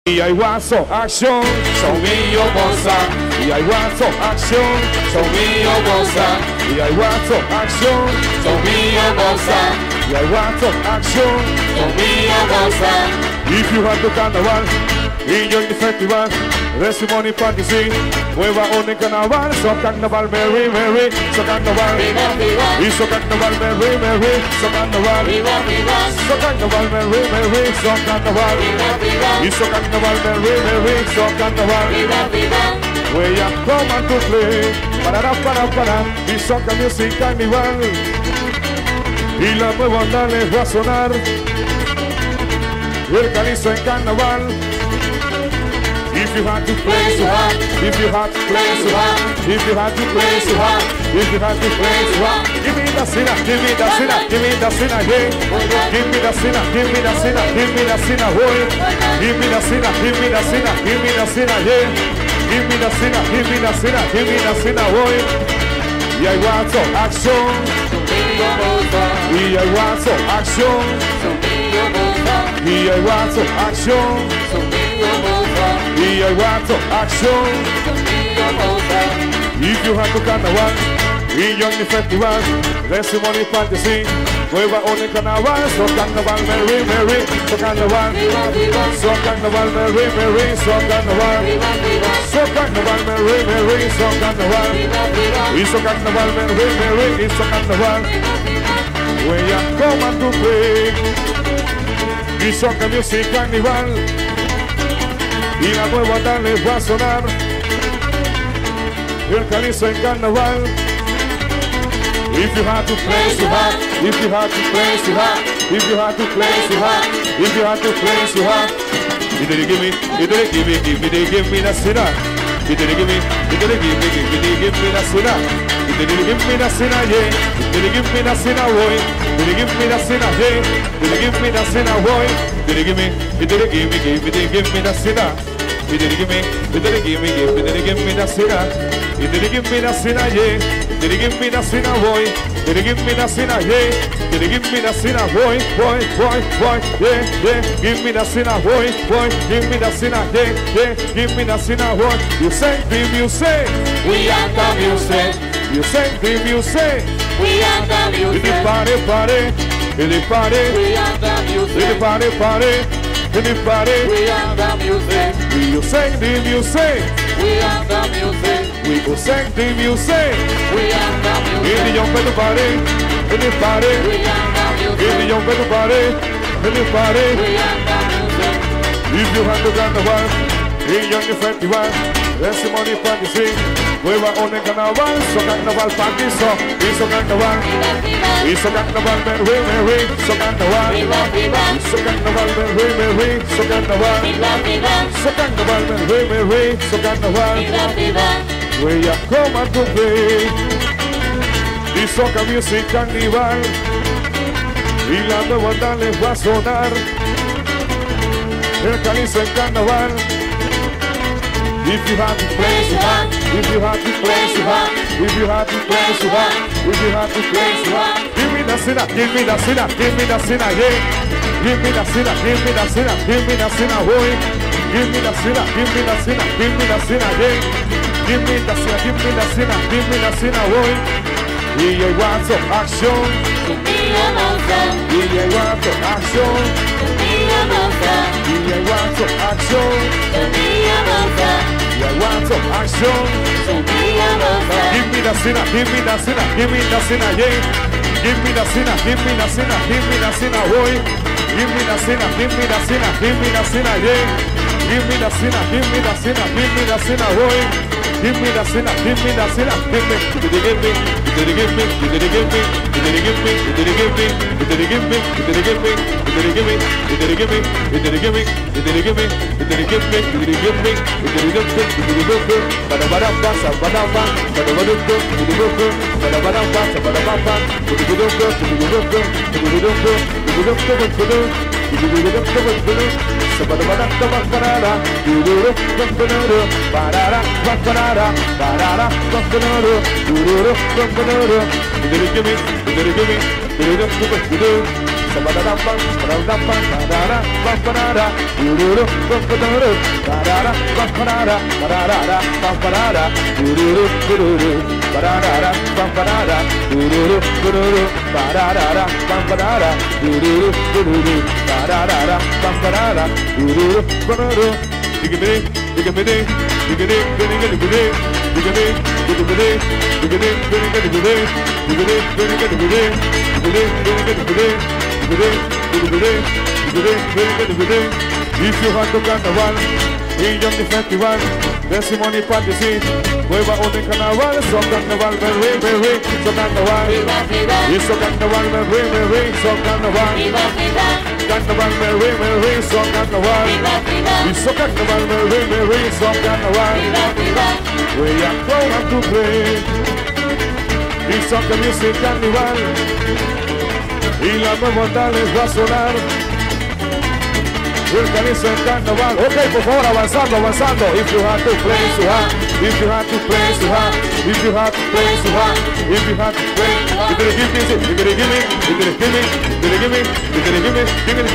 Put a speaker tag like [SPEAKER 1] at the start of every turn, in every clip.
[SPEAKER 1] Y hay guaso, acción, son mío moza. Y hay guaso, acción, son mío moza. Y hay guaso, acción, son mío moza. Y hay guaso, acción, son mío moza. If you have to carnaval, enjoy the festival. There's money party, see. Mueva on el carnaval, so carnaval, merry, merry, so carnaval. Y so carnaval, merry, merry, so carnaval. So carnaval, merry, merry, so carnaval. Y so carnaval, merry, merry, so carnaval. We are coming to play, para, y soca music carnival. Y la nueva onda les va a sonar. El calizo en carnaval. If you had to play so hard, if you had to play so hard, if you had to play so hard, if you had to play so hard, give me the sinner, give me the sinner, give me the sinner, yeah. Give me the sinner, give me the sinner, give me the sinner, boy. Give me the sinner, give me the sinner, give me the sinner, yeah. Give me the sinner, give me the sinner, give me the sinner, boy. Y hay guaso, acción. Y hay guaso, acción. Y hay guaso, acción. Y hay guaso, acción. If you have to carnaval, enjoy the festival. There's money party, see. Mueva on el carnaval, so carnaval, merry, merry, so carnaval. So carnaval, merry, merry, so carnaval. So carnaval, merry, merry, so carnaval. Y so carnaval, merry, merry, y so carnaval. We are coming to play. Y soca music carnival. Y la nueva onda les va a sonar. El calizo en carnaval. If you had to play so hard, if you had to play so hard, if you had to play so hard, if you had to play so hard. You didn't give me, you didn't give me, give me the sinner. You didn't give me, you didn't give me the sinner. You didn't give me the sinner, yeah. You didn't give me the sinner, boy. You didn't give me the sinner, yeah. You didn't give me the sinner, boy. You didn't give me, you didn't give me the sinner. You didn't give me, you didn't give me the sinner. You didn't give me the sinner, yeah. You didn't give me the sinner, boy. You didn't give me the sinner, yeah. You didn't give me the sinner, boy, yeah. Give me the sinner, boy, give me the sinner, yeah. Give me the sinner, boy. You say, you say, we are the music. You say, you say, we are the music. In the party, in the party, we are the music. In the party, in the party, we are the music. We will sing the music. We are the music. We will sing the music. We are the music. In the young people party, in the party, we are the music. In the young people party, in the party, we are the music. If you have to carnaval, in young festival, there's money party sing. Mueva on el carnaval, so carnaval party, so hizo carnaval. Hizo carnaval, merry, merry, so carnaval. So carnaval, merry, merry, so carnaval. So carnaval, merry, merry, so carnaval. We are coming to play. Y soca music carnival. Y la nueva onda les va a sonar. El calizo en carnaval. If you had to play so hard, if you had to play so hard, if you had to play so hard, if you had to play so hard. Give me the sinner, give me the sinner, give me the sinner, yeah. Give me the sinner, give me the sinner, give me the sinner, boy. Give me the sinner, give me the sinner, give me the sinner, yeah. Give me the sinner, give me the sinner, give me the sinner, boy. Y hay guaso, acción. Y hay guaso, acción. Y hay guaso, acción. Y hay guaso, acción. Give me the sinner, give me the sinner, give me the sinner, yeah. Give me the sinner, give me the sinner, give me the sinner, boy. Give me the sinner, give me the sinner, give me the sinner, yeah. Give me the sinner, give me the sinner, give me the sinner, boy. Give me the sinner, give me the sinner, give me, you didn't give me, you didn't give me, you didn't give me, you didn't give me, you didn't give me, you didn't give me, you didn't give me, you didn't give me, you didn't give me, you didn't give me, you didn't give me, you didn't give me, you didn't give me, you didn't give me, you didn't give me, bada bada basa bada bada, bada bada go, you didn't go, bada bada basa bada bada, you didn't go, you didn't go, you didn't go, you didn't go, you didn't go. If you want to carnaval, in Young Festival, Decimoni Fantasy, Nueva Orden Carnaval, so carnaval, very, so carnaval, it's so carnaval, very, so carnaval, carnaval, very, so carnaval, it's so carnaval, very, so carnaval, we are going to play, it's soccer music carnival, y la nueva tales va a sonar. Organiza el carnaval. Ok, por favor, avanzando. If you have to play so hard, if you have to play so hard, if you have to play so hard, if you have to play, you're gonna give me, you're gonna give me, you're gonna give me, you're gonna give me, you're gonna give me, you're gonna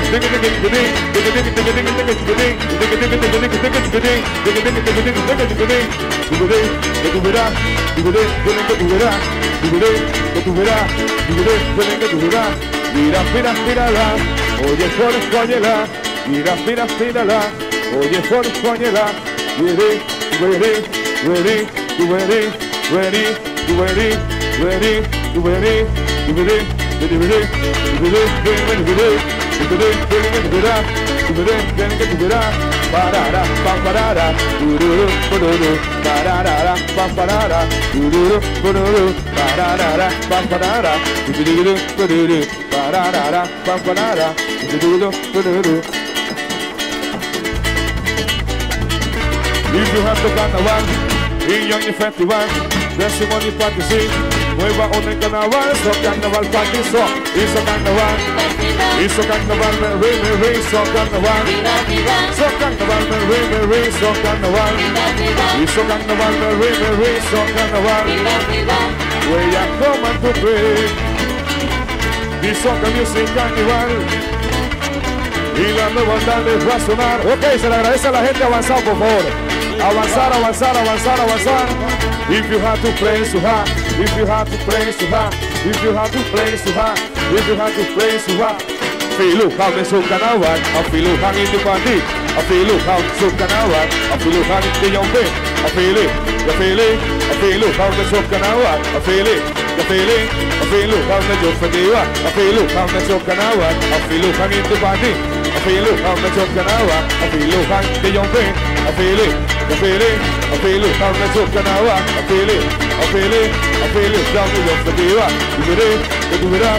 [SPEAKER 1] Mira, mírala, oye, póñela, ready, If you have to carnaval, in Young Festival, Decimoni Fantasy, Nueva Orden Carnaval, so carnaval party, so it's a carnaval, it's a carnaval, very, so carnaval, so carnaval, very, so carnaval, it's a carnaval, very, so carnaval, we are coming to play, this soccer music carnival. Y la nueva tarde va a sonar. Ok, se le agradece a la gente avanzar, por favor. Avanzar. If you have to play so hard, if you have to play so hard, if you have to play so hard, if you have to play so hard. Feel how they so carnaval, I feel how in the party, I feel how so carnaval, I feel how in the young thing, I feel it, I feel how they so carnaval, I feel it, I feel how they so festival, I feel how they so carnaval, I feel how in the party. I feel it, I'm not joking now. I feel it, I'm the young thing. I feel it, I'm not joking now. I feel it, down the young festival. You get it up.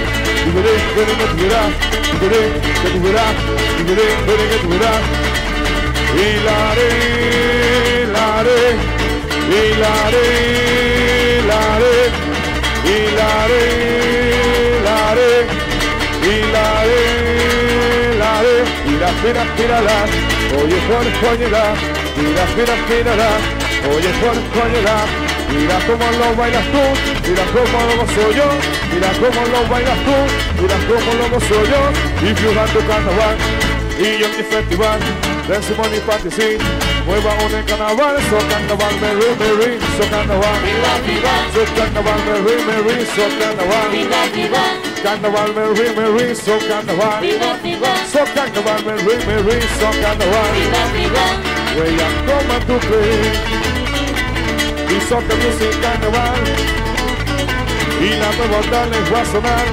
[SPEAKER 1] Mírala, oye, póñela, mírala, oye, póñela, mira cómo lo bailas tú, mira cómo lo gozo yo, mira cómo lo bailas tú, mira cómo lo gozo yo. If you have to carnaval, y Young Festival, Decimoni Fantasy, Nueva Orden Carnaval, so carnaval, very, so carnaval, so carnaval, very, so carnaval. Carnaval, very, so carnaval. So carnaval, very, so carnaval. We are coming to play. Y soccer music carnaval. Y la nueva tarde va a sonar.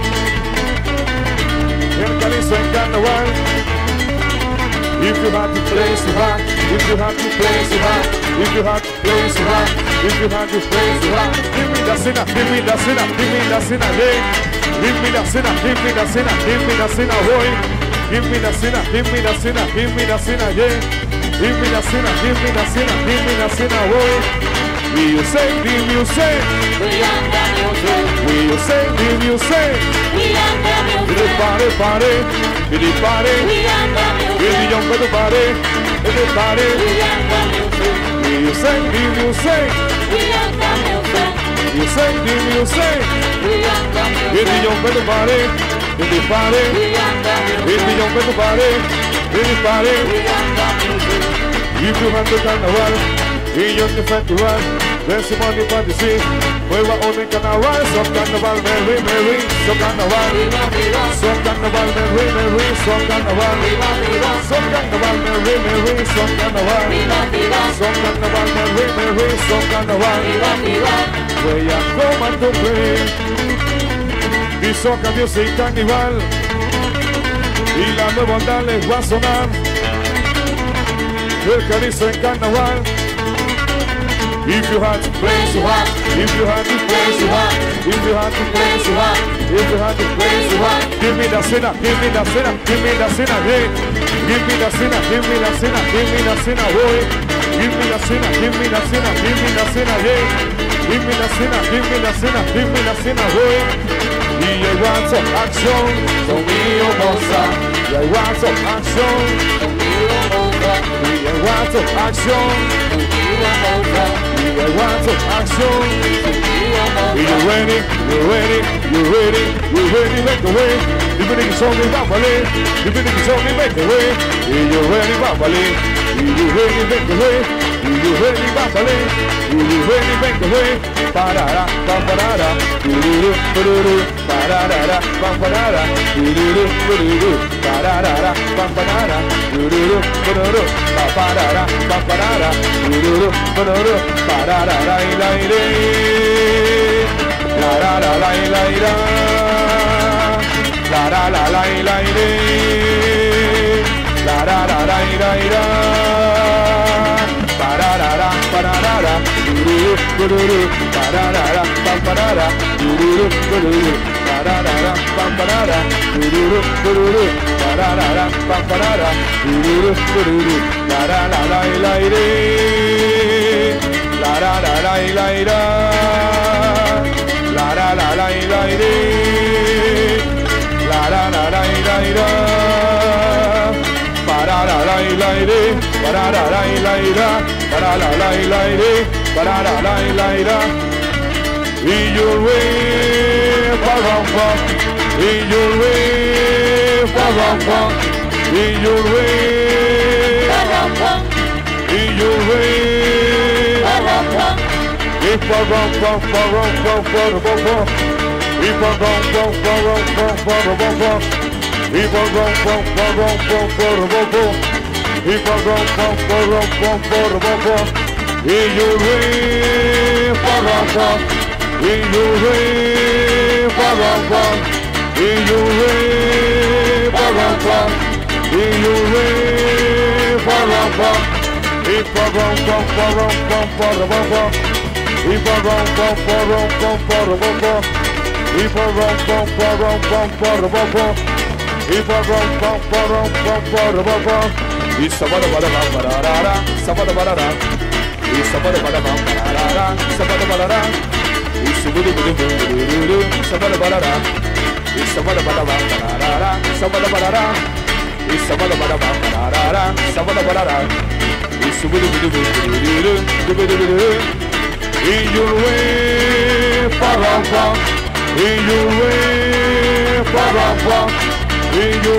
[SPEAKER 1] El calizo en carnaval. If you have to play so hard, if you have to play so hard, if you have to play so hard, if you have to play so hard. Give me the sinner, give me the sinner, give me the sinner, yeah. Give me the sinner, give me the sinner, give me the sinner, boy. Give me the sinner, give me the sinner, give me the sinner, yeah. Give me the sinner, give me the sinner, give me the sinner, boy. Will you say, will you say? Will you say, will you say? Did it party? Did it party? Did the young brother party? Did it party? Will you say, will you say? You say, will you say? Did the young brother party? in the party, in the young people party, in the party. If you have the carnaval, in your festival, there's some money for the sea. Mueva on el carnaval, son carnaval, Merry, Merry, son carnaval, son carnaval, Merry, Merry, son carnaval, son carnaval, Merry, Merry, son carnaval, son carnaval, Merry, Merry, son carnaval. Voy a tomar tu play, y soca music carnival, y la nueva onda les va a sonar, el carizo en carnaval. If you had to play so hard, if you had to play so hard, if you had to play so hard, if you had to play so hard, give me the sinner, give me the sinner, give me the sinner, hey. Give me the sinner, give me the sinner, give me the sinner, boy. Give me the sinner, give me the sinner, give me the sinner, hey. Give me the sinner, give me the sinner, give me the sinner, boy. Y I want some action, so we almost are. I want some action, so we almost are. I want some action, so we almost are. I want some action. Are you ready? You ready? You ready? You ready? Make the way. You ready to show me Bambale? You ready to show me make the way? Are you ready, Bambale? Are you ready? Make the way. Are you ready, Bambale? Are you ready? Make the way. Parara, bamparara, dururu, dururu, parara, bamparara, dururu, dururu, parara, bamparara, dururu, dururu, parara, bamparara, dururu, dururu, parara, la ira, la la la la ira, la la la la ira, la la la la ira, parara, parara, dururu, dururu, parara, bamparara, dururu, dururu, parara, bamparara, dururu, dururu, parara, bamparara, dururu, dururu, la la la la ira, la la la la ira, la la la la ira, la la la la ira, parara la ira, parara la ira, parara la ira, parara la ira. In your way, pa-ram-pa. In your way, pa-ram-pa. In your way, pa-ram-pa. In your way, pa-ram-pa. If pa-ram-pa, pa-ram-pa, pa-ram-pa. If pa-ram-pa, pa-ram-pa, pa-ram-pa. If pa-ram-pa, pa-ram-pa, pa-ram-pa. If pa-ram-pa, pa-ram-pa, pa-ram-pa. In your way, pa-ram-pa. In your way, pa-ram-pa. In your way, pa-ram-pa. In your way, pa-ram-pa. If pa-ram-pa, pa-ram-pa, pa-ram-pa. If pa-ram-pa, pa-ram-pa, pa-ram-pa. If pa-ram-pa, pa-ram-pa, pa-ram-pa. If pa-ram-pa, pa-ram-pa, pa-ram-pa. It's sabada-bada-bada-bada-da, sabada-bada-da. It's sabada-bada-bada-bada-da, sabada-bada-da. It's sabada-bada-bada-bada-da, sabada-bada-da. It's sabada-bada-bada-bada-da, sabada-bada-da. It's sabada-bada-bada-bada-da, sabada-bada-da. It's sabada-bada-bada-bada-da. In your way, pa-ram-pa. In your way, pa-ram-pa. In your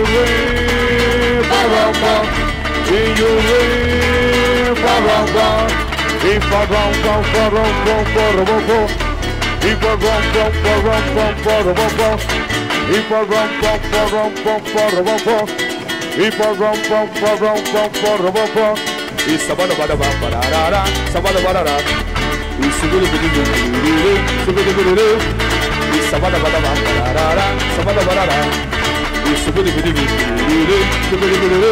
[SPEAKER 1] way, pa-ram-pa. In your way, pa-ram-pa. If pa-ram-pa, pa-ram-pa, pa-ram-pa. If pa-ram-pa, pa-ram-pa, pa-ram-pa. If pa-ram-pa, pa-ram-pa, pa-ram-pa. If pa-ram-pa, pa-ram-pa, pa-ram-pa. It's sabada-bada-bada-bada-da, sabada-bada-da. It's sabada-bada-bada-bada-da, sabada-bada-da. It's sabada-bada-bada-bada-da, sabada-bada-da. It's sabada-bada-bada-bada-da, sabada-bada-da.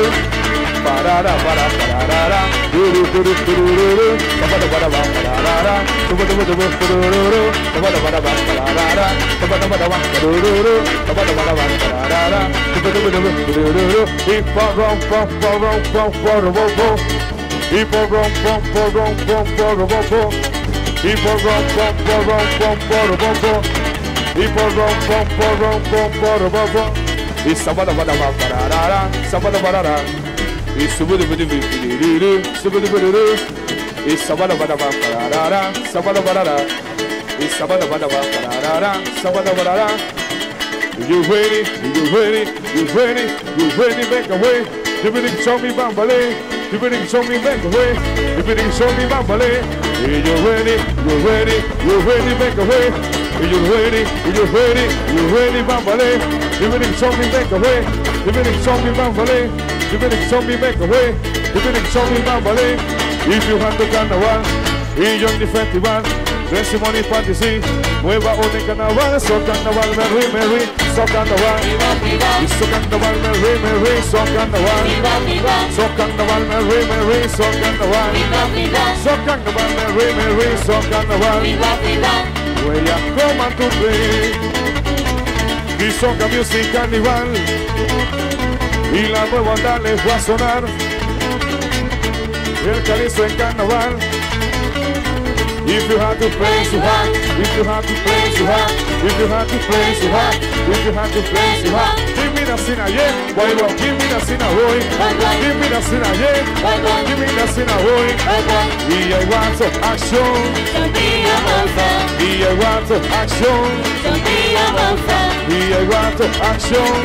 [SPEAKER 1] Parara-para-para-ra-ra, duru-duru-duru-duru, sabada-bada-bada-bada-da, sabada-bada-bada-bada-da, sabada-bada-bada-bada-da, sabada-bada-bada-bada-da, sabada-bada-bada-bada-da, sabada-bada-bada-bada-da. If pa-ram-pa-pa-ram-pa-pa-ram-pa-pa. If pa-ram-pa-pa-ram-pa-pa-ram-pa-pa. If pa-ram-pa-pa-ram-pa-pa-ram-pa-pa. If pa-ram-pa-pa-ram-pa-pa-ram-pa-pa. It's sabada-bada-bada-bada-da, sabada-bada-da. It's sabada-bada-bada-bada-da, sabada-bada-da. It's sabada-bada-bada-bada-da, sabada-bada-da. It's sabada-bada-bada-bada-da, sabada-bada-da. You ready? You ready? You ready? You ready? Make a way. You ready to show me bambale? You ready to show me make a way? You ready to show me bambale? You ready? You ready? You ready? Make a way. You ready? You ready? You ready? Bambale? You ready to show me make a way? You ready to show me bambale? You ready to show me make a way? You ready to show me bambale? If you want to carnaval, y yo en el festival, Simón y Fantasy, nueva un carnaval, so carnaval, Merry, Merry, so carnaval, y so carnaval, Merry, Merry, so carnaval, so carnaval, Merry, Merry, so carnaval, so carnaval, Merry, Merry, so carnaval, voy a comer tu play, y soca music carnival, y la nueva banda les va a sonar, el calizo en carnaval. If you have to play so hard, if you have to play so hard, if you have to play so hard, if you have to play so hard, give me the sinner, yeah, why not? Give me the sinner, boy. Give me the sinner, yeah, give me the sinner, boy. Y I want some action, y I want some action, y I want some action,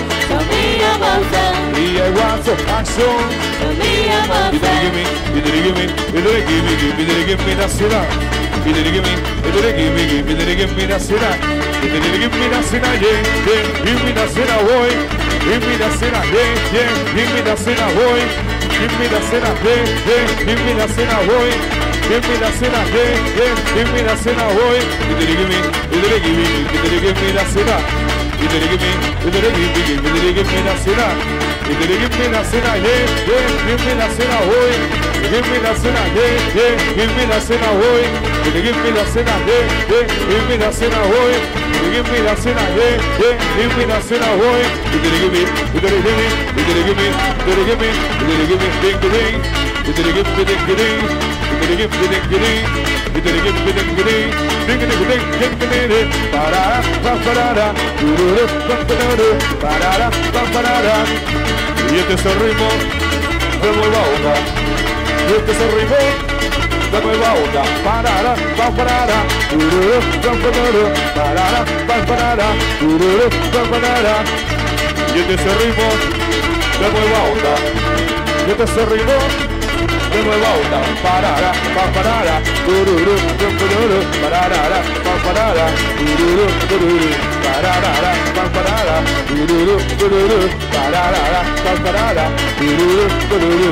[SPEAKER 1] y I want some action. You didn't give me, you didn't give me, you didn't give me, you didn't give me the sinner. You didn't give me, you didn't give me, you didn't give me the sinner. You didn't give me the sinner, yeah, yeah. Give me the sinner, boy. Give me the sinner, yeah, yeah. Give me the sinner, boy. Give me the sinner, yeah, yeah. Give me the sinner, boy. Give me the sinner, yeah, yeah. Give me the sinner, boy. You didn't give me, you didn't give me, you didn't give me the sinner. You didn't give me, you didn't give me, you didn't give me the sinner. You didn't give me the sinner, yeah, yeah. Give me the sinner, boy. Give me the sinner, yeah, yeah. Give me the sinner, boy. You give me the sinner, yeah, yeah. Give me the sinner, boy. You give me the sinner, yeah, yeah. Give me the sinner, boy. You didn't give me, you didn't give me, you didn't give me, you didn't give me, you didn't give me, ding ding. You didn't give me, ding ding. You didn't give me, ding ding. You didn't give me, ding ding. Ding ding ding ding ding ding. Parara, parara, tururu, parara, parara, parara. Y este es el ritmo de nueva onda. Y este es el ritmo de nueva onda. Parara, parara, tururu, parara, parara, tururu, parara. Y este es el ritmo de nueva onda. Y este es el ritmo de nueva onda. Parara, parara, tururu, parara, parara, tururu, parara, parara, tururu, parara, parara, tururu.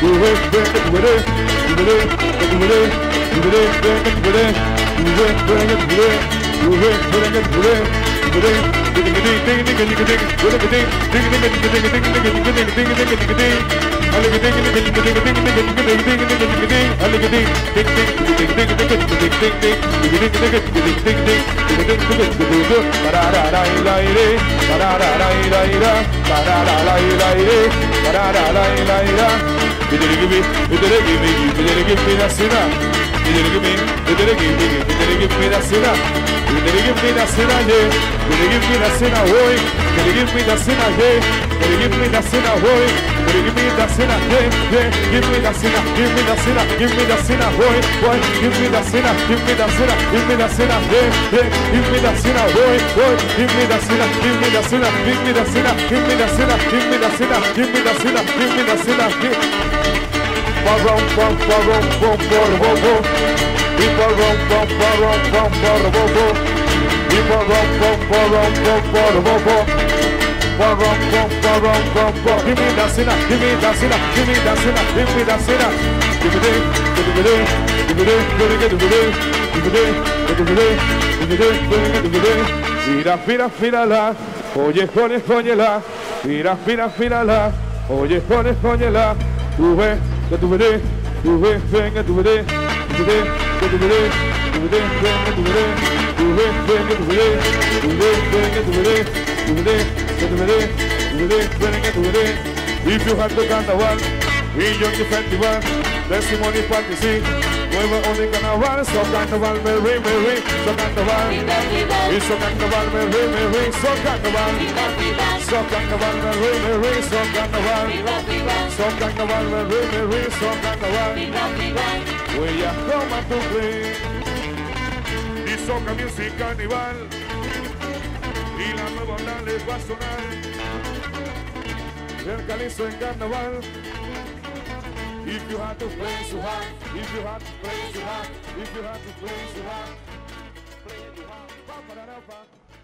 [SPEAKER 1] You didn't give me, you didn't give me, you didn't give me that sinner. You didn't give me, you didn't give me, you didn't give me that sinner. You didn't give me that sinner, yeah. You didn't give me that sinner, boy. You didn't give me that sinner, yeah. You didn't give me that sinner, boy. You didn't give me that sinner, yeah, yeah. Give me that sinner, give me that sinner, give me that sinner, boy, boy. Give me that sinner, give me that sinner, give me that sinner, yeah, yeah. Give me that sinner, boy, boy. Give me that sinner, give me that sinner, give me that sinner, give me that sinner, give me that sinner, give me that sinner, give me that sinner, give. Parom pom parom pom porbobo. I parom pom parom pom porbobo. I parom pom parom pom porbobo. Parom pom parom pom pom. Give me that sinner, give me that sinner, give me that sinner, give me that sinner. Give me that, give me that, give me that, give me that, give me that, give me that, give me that, give me that. Mira, mira, mírala, oye, jones, jóñela. Mira, mira, mírala, oye, jones, jóñela. Tú ves. Que tu veré, venga tu veré, tu veré, que tu veré, tu veré, venga tu veré, tu veré, venga tu veré, tu veré, venga tu veré, tu veré, que tu veré, tu veré, venga tu veré. If you have to carnaval, y yo en el festival, Simón y Fantasy, nueva onda en carnaval, so carnaval, Merry, Merry, so carnaval, y so carnaval, Merry, Merry, so carnaval, so carnaval, Merry, Merry, so carnaval. So carnaval, Merry, Merry, so carnaval. Voy a tomar tu play. Y soca music carnival. y la nueva onda les va a sonar. El calizo en carnaval. If you had to play so hard, if you had to play so hard, if you had to play so hard, play it hard.